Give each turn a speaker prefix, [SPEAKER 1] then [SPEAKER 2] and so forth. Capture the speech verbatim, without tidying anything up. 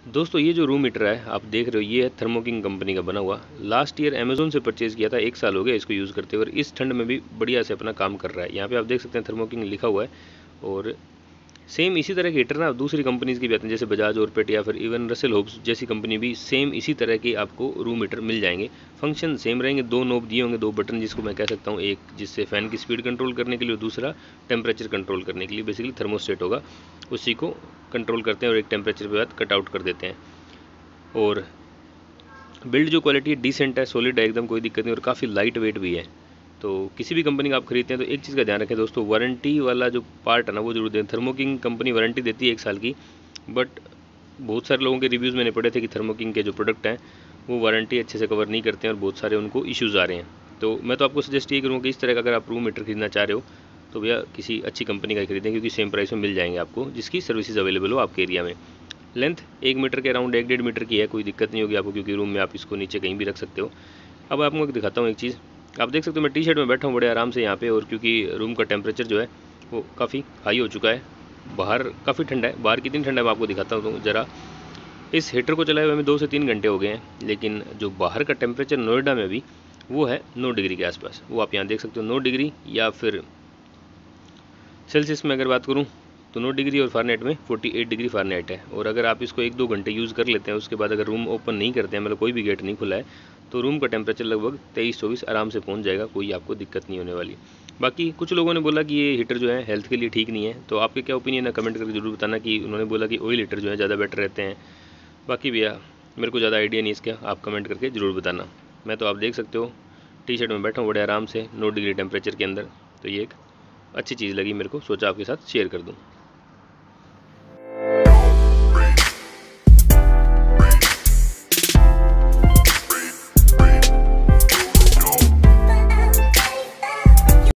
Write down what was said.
[SPEAKER 1] दोस्तों ये जो रूम हीटर है आप देख रहे हो, ये है थर्मो किंग कंपनी का बना हुआ। लास्ट ईयर अमेजोन से परचेज़ किया था, एक साल हो गया इसको यूज़ करते हुए और इस ठंड में भी बढ़िया से अपना काम कर रहा है। यहाँ पे आप देख सकते हैं थर्मो किंग लिखा हुआ है। और सेम इसी तरह के हीटर ना दूसरी कंपनीज़ की भी आते हैं, जैसे बजाज ऑरपेट या फिर इवन रसेल होब्स जैसी कंपनी भी सेम इसी तरह के आपको रूम हीटर मिल जाएंगे। फंक्शन सेम रहेंगे, दो नोब दिए होंगे, दो बटन जिसको मैं कह सकता हूँ, एक जिससे फ़ैन की स्पीड कंट्रोल करने के लिए और दूसरा टेम्परेचर कंट्रोल करने के लिए। बेसिकली थर्मोस्टेट होगा, उसी को कंट्रोल करते हैं और एक टेम्परेचर के बाद कट आउट कर देते हैं। और बिल्ड जो क्वालिटी है डिसेंट है, सॉलिड है एकदम, कोई दिक्कत नहीं और काफ़ी लाइट वेट भी है। तो किसी भी कंपनी का आप खरीदते हैं तो एक चीज़ का ध्यान रखें दोस्तों, वारंटी वाला जो पार्ट है ना वो जरूर दें। थर्मो किंग कंपनी वारंटी देती है एक साल की, बट बहुत सारे लोगों के रिव्यूज़ मैंने पढ़े थे कि थर्मो किंग के जो प्रोडक्ट हैं वो वारंटी अच्छे से कवर नहीं करते हैं और बहुत सारे उनको इश्यूज़ आ रहे हैं। तो मैं तो आपको सजेस्ट ये करूँगा कि इस तरह का अगर आप रूम हीटर खरीदना चाह रहे हो तो भैया किसी अच्छी कंपनी का ही खरीदें, क्योंकि सेम प्राइस में मिल जाएंगे आपको, जिसकी सर्विसेज अवेलेबल हो आपके एरिया में। लेंथ एक मीटर के अराउंड एक डेढ़ मीटर की है, कोई दिक्कत नहीं होगी आपको, क्योंकि रूम में आप इसको नीचे कहीं भी रख सकते हो। अब आपको एक दिखाता हूँ एक चीज़, आप देख सकते हो मैं टी शर्ट में बैठा हूँ बड़े आराम से यहाँ पे, और क्योंकि रूम का टेम्परेचर जो है वो काफ़ी हाई हो चुका है, बाहर काफ़ी ठंडा है। बाहर कितनी ठंडा है मैं आपको दिखाता हूँ तो ज़रा। इस हीटर को चलाए हुए हमें दो से तीन घंटे हो गए हैं, लेकिन जो बाहर का टेम्परेचर नोएडा में भी वो है नौ डिग्री के आसपास। वो आप यहाँ देख सकते हो, नौ डिग्री, या फिर सेल्सियस में अगर बात करूँ तो नौ डिग्री और फ़ारेनहाइट में अड़तालीस डिग्री फ़ारेनहाइट है। और अगर आप इसको एक दो घंटे यूज़ कर लेते हैं, उसके बाद अगर रूम ओपन नहीं करते हैं, मतलब कोई भी गेट नहीं खुला है, तो रूम का टेम्परेचर लगभग तेईस चौबीस आराम से पहुंच जाएगा, कोई आपको दिक्कत नहीं होने वाली। बाकी कुछ लोगों ने बोला कि ये हीटर जो है हेल्थ के लिए ठीक नहीं है, तो आपके क्या ओपिनियन है कमेंट करके जरूर बताना। कि उन्होंने बोला कि ऑयल हीटर जो है ज़्यादा बेटर रहते हैं। बाकी भैया मेरे को ज़्यादा आइडिया नहीं इसका, आप कमेंट करके ज़रूर बताना। मैं तो आप देख सकते हो टी शर्ट में बैठा हूँ बड़े आराम से नौ डिग्री टेम्परेचर के अंदर। तो ये एक अच्छी चीज़ लगी मेरे को, सोचा आपके साथ शेयर कर दूँ।